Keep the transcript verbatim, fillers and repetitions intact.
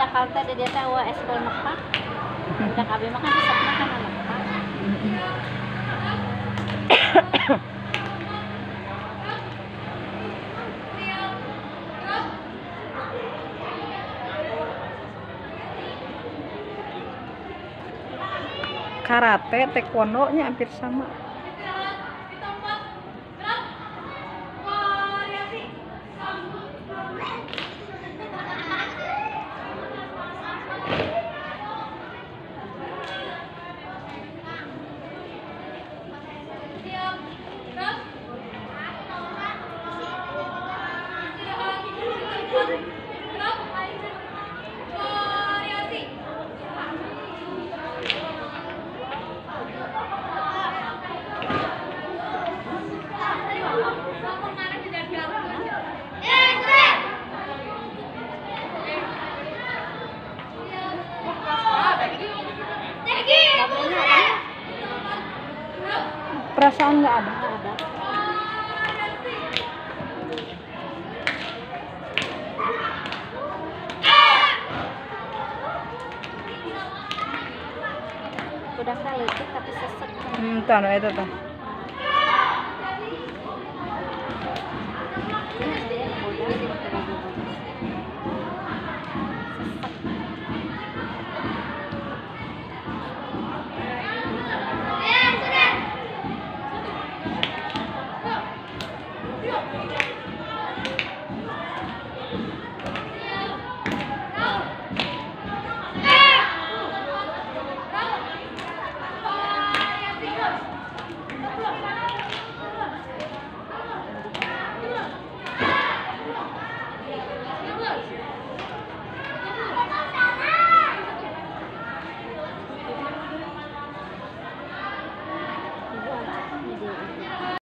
dakal teh dia teh wa eskul nepak. Udah kabeh makan resep makan nepak. Karate, taekwondo nya hampir sama. Perasaan nggak ada. Nggak ada. Udah kali tapi sesek. Hmm, tuh, itu tuh.